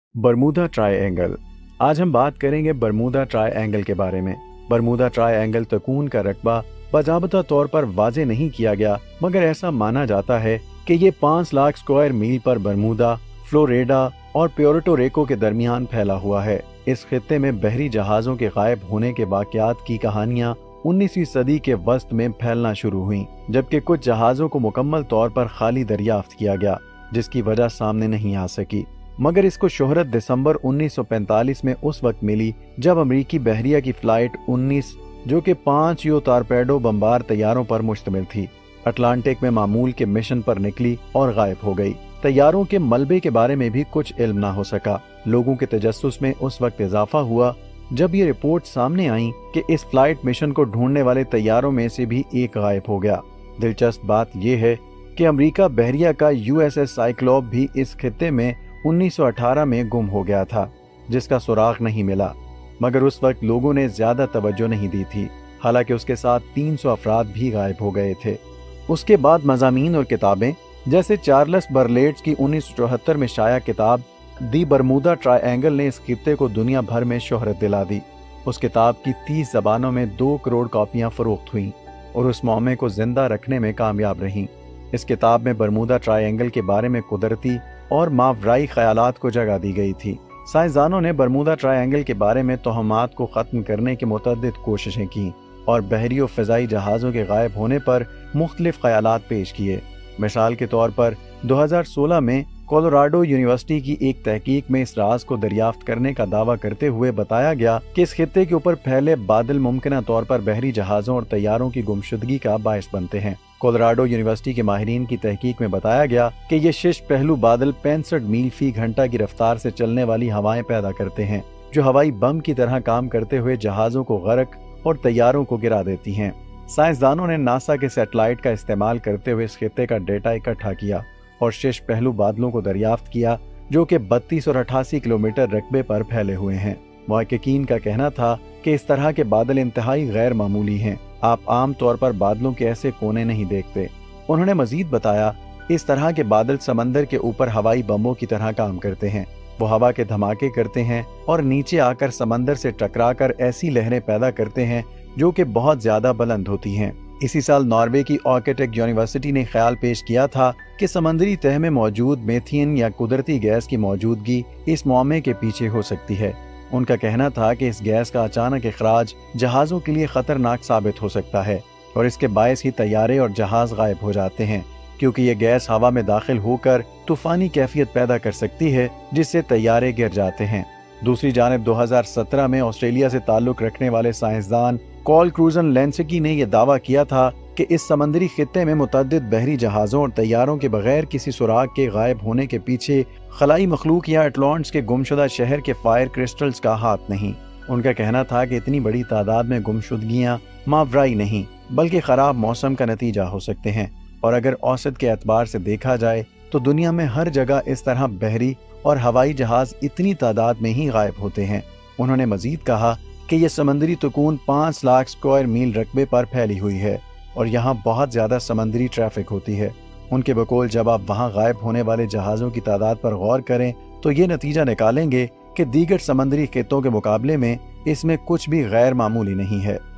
Bermuda triangle. आज हम बात करेंगे बरमूदा ट्रायंगल के बारे में। बरमूदा ट्रायंगल तकून का रकबा बाज़ाब्ता तौर पर वाज़े नहीं किया गया, मगर ऐसा माना जाता है कि ये 5 लाख स्क्वायर मील पर बरमूदा, फ्लोरिडा और प्योर्टो रिको के दरमियान फैला हुआ है। इस खित्ते में बहरी जहाज़ों के गायब होने के वाक़यात की कहानियाँ 19वीं सदी के वस्त में फैलना शुरू हुई, जबकि कुछ जहाज़ों को मुकम्मल तौर पर खाली दरियाफ्त किया गया, जिसकी वजह सामने नहीं आ सकी। मगर इसको शोहरत दिसंबर 1945 में उस वक्त मिली जब अमरीकी बहरिया की फ्लाइट 19, जो कि 5 यू टॉरपेडो बमबार तैयारों पर मुश्तमिल थी, अटलांटिक में मामूल के मिशन पर निकली और गायब हो गई। तैयारों के मलबे के बारे में भी कुछ इल्म ना हो सका। लोगों के तजस्सुस में उस वक्त इजाफा हुआ जब ये रिपोर्ट सामने आई कि इस फ्लाइट मिशन को ढूंढने वाले तैयारों में से भी एक गायब हो गया। दिलचस्प बात यह है कि अमरीका बहरिया का यूएसएस साइक्लोप भी इस खित्ते में 1918 में गुम हो गया था, जिसका सुराग नहीं मिला, मगर उस वक्त लोगों ने ज्यादा तवज्जो नहीं दी थी। हालांकि उसके साथ 300 अफराद भी गायब हो गए थे। उसके बाद मज़ामीन और किताबें, जैसे चार्ल्स बर्लेट्स की 1974 में शाया किताब दी बरमूदा ट्रायंगल ने इस खित्ते को दुनिया भर में शोहरत दिला दी। उस किताब की 30 ज़बानों में 2 करोड़ कॉपियाँ फरोख्त हुईं और उस मौमे को जिंदा रखने में कामयाब रहीं। इस किताब में बरमूदा ट्रायंगल के बारे में कुदरती और मावराई ख्यालात को जगह दी गई थी। साइंसदानों ने बरमूदा ट्रायंगल के बारे में तोहमात को ख़त्म करने की मुतअद्दिद कोशिशें की और बहरी और फ़िज़ाई जहाज़ों के गायब होने पर मुख्तलिफ ख्यालात पेश किए। मिसाल के तौर पर 2016 में कोलोराडो यूनिवर्सिटी की एक तहकीक में इस राज को दरियाफ्त करने का दावा करते हुए बताया गया कि इस खित्ते के ऊपर फैले बादल मुमकिना तौर पर बहरी जहाज़ों और तैयारों की गुमशुदगी का बायस बनते हैं। कोलोराडो यूनिवर्सिटी के माहिरीन की तहकीक में बताया गया कि ये 6 पहलू बादल 65 मील फी घंटा की रफ्तार से चलने वाली हवाएं पैदा करते हैं, जो हवाई बम की तरह काम करते हुए जहाज़ों को गर्क और तैयारों को गिरा देती हैं। साइंसदानों ने नासा के सैटेलाइट का इस्तेमाल करते हुए इस खित्ते का डेटा इकट्ठा किया और 6 पहलू बादलों को दरियाफ्त किया, जो कि 32 और 88 किलोमीटर रकबे पर फैले हुए हैं। मुहक्किकीन का कहना था कि इस तरह के बादल इंतहाई गैर मामूली हैं। आप आम तौर पर बादलों के ऐसे कोने नहीं देखते। उन्होंने मजीद बताया, इस तरह के बादल समंदर के ऊपर हवाई बमों की तरह काम करते हैं। वो हवा के धमाके करते हैं और नीचे आकर समंदर से टकराकर ऐसी लहरें पैदा करते हैं जो कि बहुत ज्यादा बुलंद होती हैं। इसी साल नॉर्वे की आर्किटेक्ट यूनिवर्सिटी ने ख्याल पेश किया था कि समंदरी तह में मौजूद मेथियन या कुदरती गैस की मौजूदगी इस मौमे के पीछे हो सकती है। उनका कहना था कि इस गैस का अचानक इखराज जहाज़ों के लिए खतरनाक साबित हो सकता है और इसके बायस ही तैयारे और जहाज़ गायब हो जाते हैं, क्योंकि ये गैस हवा में दाखिल होकर तूफानी कैफियत पैदा कर सकती है, जिससे तैयारे गिर जाते हैं। दूसरी जानिब 2017 में ऑस्ट्रेलिया से ताल्लुक रखने वाले साइंसदान कॉल क्रूजन लेंसकी ने यह दावा किया था कि इस समंदरी खित्ते में मुतअद्दिद बहरी जहाज़ों और तैयारों के बगैर किसी सुराग के गायब होने के पीछे खलाई मखलूक या अटलांटिस के गुमशुदा शहर के फायर क्रिस्टल्स का हाथ नहीं। उनका कहना था कि इतनी बड़ी तादाद में गुमशुदगियां मावराई नहीं, बल्कि खराब मौसम का नतीजा हो सकते हैं, और अगर औसत के एतबार से देखा जाए तो दुनिया में हर जगह इस तरह बहरी और हवाई जहाज इतनी तादाद में ही गायब होते हैं। उन्होंने मजीद कहा कि यह समंदरी तकून 5 लाख स्क्वायर मील रकबे पर फैली हुई है और यहाँ बहुत ज्यादा समंदरी ट्रैफिक होती है। उनके बकौल जब आप वहाँ गायब होने वाले जहाज़ों की तादाद पर गौर करें तो ये नतीजा निकालेंगे कि दीगर समंदरी खित्तों के मुकाबले में इसमें कुछ भी गैर मामूली नहीं है।